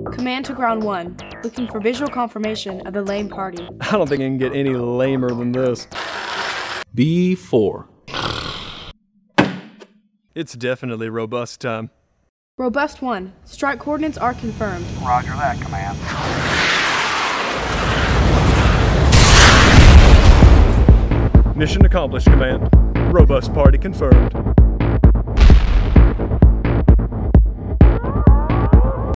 Command to Ground 1, looking for visual confirmation of the lame party. I don't think it can get any lamer than this. B4. It's definitely robust time. Robust 1, strike coordinates are confirmed. Roger that, Command. Mission accomplished, Command. Robust party confirmed.